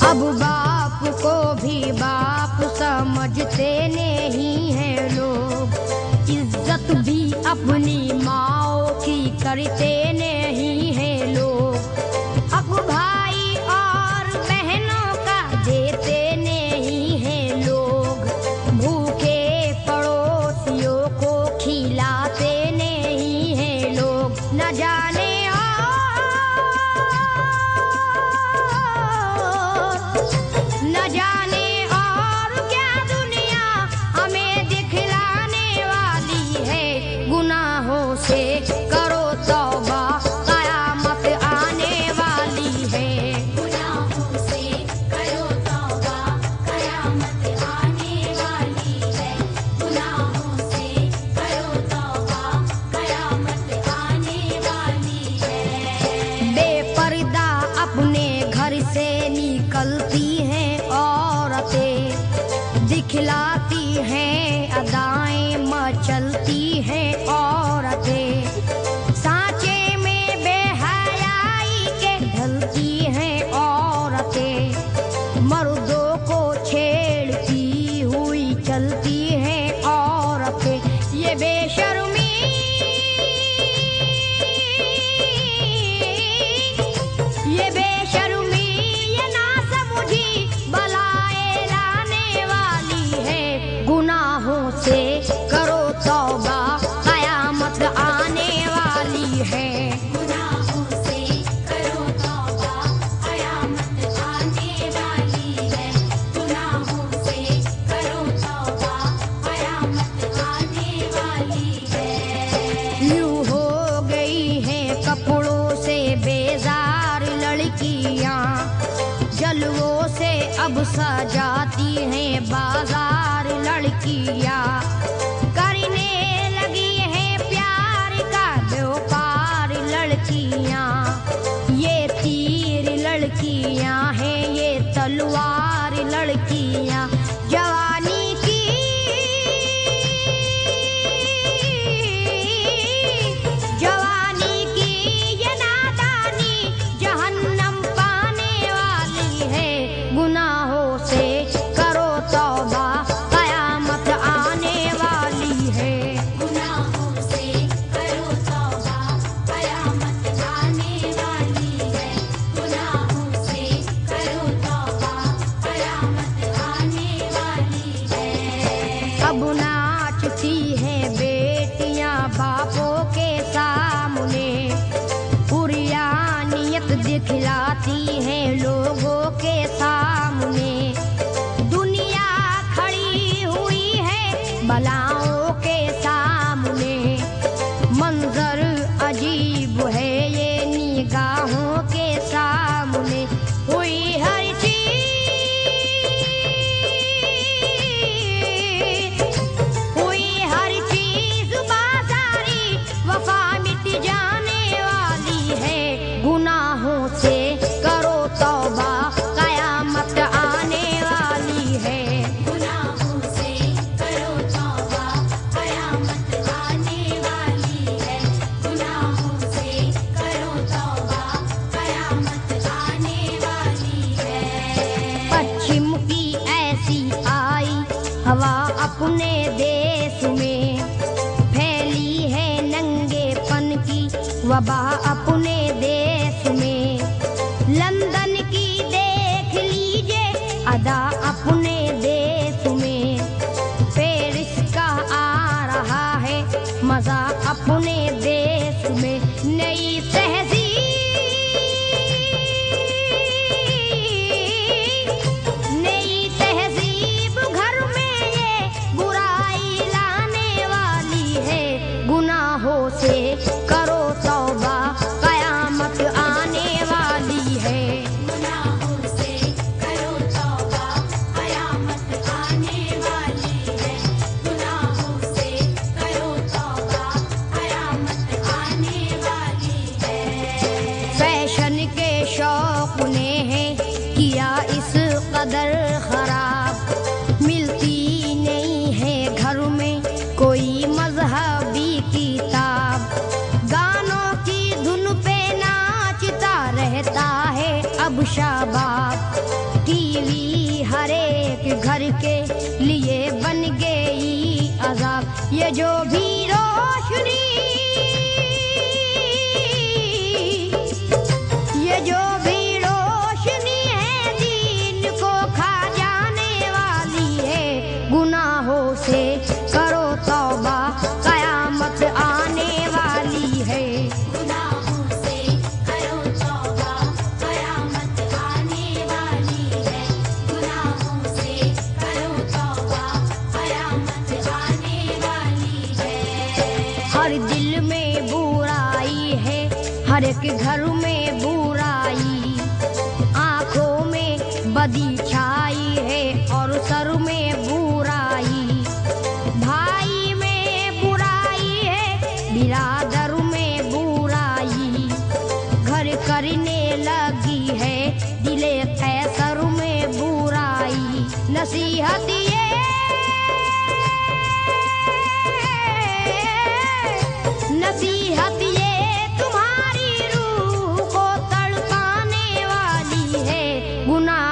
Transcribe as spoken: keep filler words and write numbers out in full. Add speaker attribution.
Speaker 1: अब बाप को भी बाप समझते नहीं हैं लोग, इज्जत भी अपनी माँ की करते नहीं हैं लोग। अब भाई और बहनों का देते नहीं हैं लोग, भूखे पड़ोसियों को खिलाते नहीं हैं लोग। न जाने न जाने और क्या दुनिया हमें दिखलाने वाली है। गुनाहों से करो तौबा, कयामत आने वाली है।
Speaker 2: गुनाहों से करो तौबा, कयामत आने वाली है। गुनाहों से करो तौबा, कयामत आने वाली है।
Speaker 1: बेपर्दा अपने घर से निकलती हैं औरतें, दिखलाती हैं अदाएं, मचलती हैं औरतें। सांचे में बेहयाई के ढलती हैं औरतें, मर्दों को छेड़ती हुई चलती हैं औरतें। ये बेशर्मी ये बेशर्मी ये नासमझी बलाए लाने वाली है। गुनाहों से करो तौबा, कयामत आने वाली है।
Speaker 2: गुनाहों से करो तौबा, कयामत आने वाली है। गुनाहों से करो तौबा, कयामत आने वाली है।
Speaker 1: यूं हो गई हैं कपड़ों से बेजार लड़कियां, जलवों से अब सजाती हैं बाजार लड़कियां। करने लगी हैं प्यार का व्यापार लड़कियां। ये तीर लड़कियां हैं, ये तलवार लड़कियां। जवानी की जवानी की ये नादानी जहन्नम पाने वाली है। गुनाहों से करो तौबा, कयामत आने वाली है।
Speaker 2: गुनाहों से करो तौबा, कयामत आने वाली है। गुनाहों से करो तौबा, कयामत आने वाली है।
Speaker 1: अब नाचती हैं बेटियां बापों के सामने, पुरियानियत दिखलाती हैं लोगों के सामने। दुनिया खड़ी हुई है बलाओं के सामने, मंजर अजीब है ये निगाहों के सामने। हुई हर हुई हर चीज बाजारी, वफा मिट जाने वाली है। गुनाहों से करो तौबा, कयामत आने वाली है।
Speaker 2: गुनाहों से करो तौबा, कयामत आने वाली है। गुनाहों से करो तौबा, कयामत आने वाली है।
Speaker 1: पश्चिम की ऐसी आई हवा अपने देश में, फैली है नंगेपन की वबा अपने देश में। लंदन की देख लीजिए अदा अपने देश में, पेरिस का आ रहा है मजा अपने देश में। नई तहजीब नई तहजीब घर में ये बुराई लाने वाली है। गुनाहों से करो तौबा, कयामत आने वाली है।
Speaker 2: गुनाहों से करो तौबा, कयामत आने वाली है। गुनाहों से करो तौबा, कयामत आने वाली है।
Speaker 1: फैशन के शौक ने है किया इस कदर खराब, मिलती नहीं है घर में कोई मजहबी किताब। गानों की धुन पे नाचता रहता है अब शाबाब, टीवी हर एक घर के लिए बन गई अजाब। ये जो भी रोशनी, ये जो भी रोशनी है दीन को खा जाने वाली है। गुनाहों से करो तौबा, कयामत आने वाली है।
Speaker 2: गुनाहों से करो तौबा, कयामत आने वाली है। गुनाहों से करो तौबा, कयामत आने वाली है।
Speaker 1: हर दिल में बुराई है, हर एक घर में बुराई, आंखों में बदी छाई है और सर में बुराई। भाई में बुराई है, बिरादर में बुराई, घर करने लगी है दिले कैसर में बुराई। नसीहत ये, नसीहत ये तुम्हारी रूह को तड़पाने वाली है। गुनाह